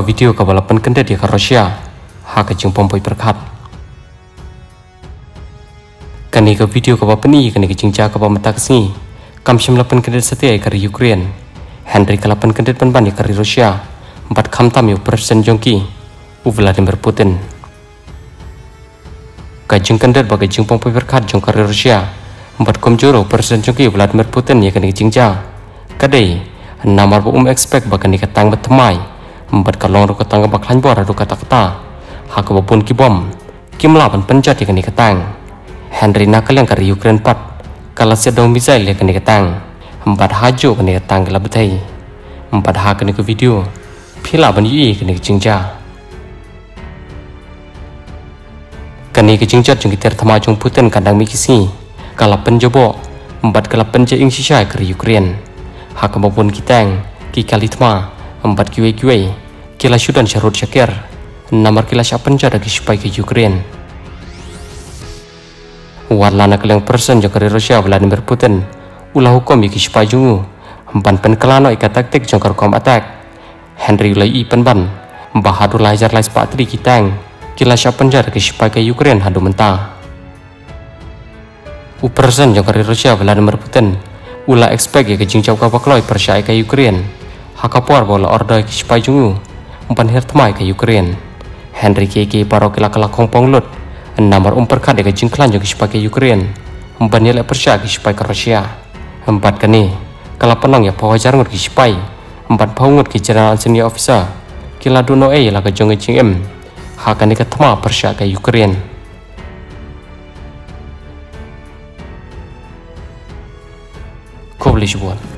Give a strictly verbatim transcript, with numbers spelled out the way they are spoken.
video ka balapan kende dia ka Rusia ha ka jing pompoi perkat kani ka video ka bapani kani ka jing ja ka bamata kasni kam shim lapan kende setia ka Ukraine Henry ka lapan kende panban ka Rusia empat kham tam yu presiden jongki u Vladimir Putin ka jing kende ba ka jing pompoi perkat jong ka Rusia empat komjoro presiden jongki Vladimir Putin ya kani jing ja kadai namar bu um expect ba kani ka tang batmai empat kalong ru katang bak lan bor ru kata kata ha ka bapun ki bom kim laban penjat ya kani katang Henry nakal yang kari Ukraine pat kala sedang misail ya kani katang empat hajo kani katang kala betai empat ha kani ke video pila ban yi kani jingja kani ke jingja jung kiter thama jung Putin kadang mikisi kala penjobo empat kala penje ing sisa kari Ukraine ha ka bapun kitang ki kalitma empat kiwe kiwe kila sudan syarut syakir namar kila syapan jada ki supaya ke Ukraine warlana keleng persen jongkari Rusia Vladimir Putin ulah hukum ki supaya jungu empan pen kelano ika taktik jongkar kom attack Henry ulai i penban bahadur lajar lai sepatri kitang kila syapan jada ki supaya ke Ukraine hadu mentah u persen jongkari Rusia Vladimir Putin ulah expect ya ke jingjau kapakloi persyai ke Ukraine hakapor bola order ki supaya jungu umpan hertmai ke Ukraine Henry keke paro kila kala kongpong lut namar umperkat ke jingklan jong ki supaya ke Ukraine umpan yele persya ki supaya ke Rusia empat kani kala penong ya pawajar ngut ki supaya empat paungut ki general senior officer kila duno e la ke jong jing em hakani ke tma persya ke Ukraine Kobli sebuah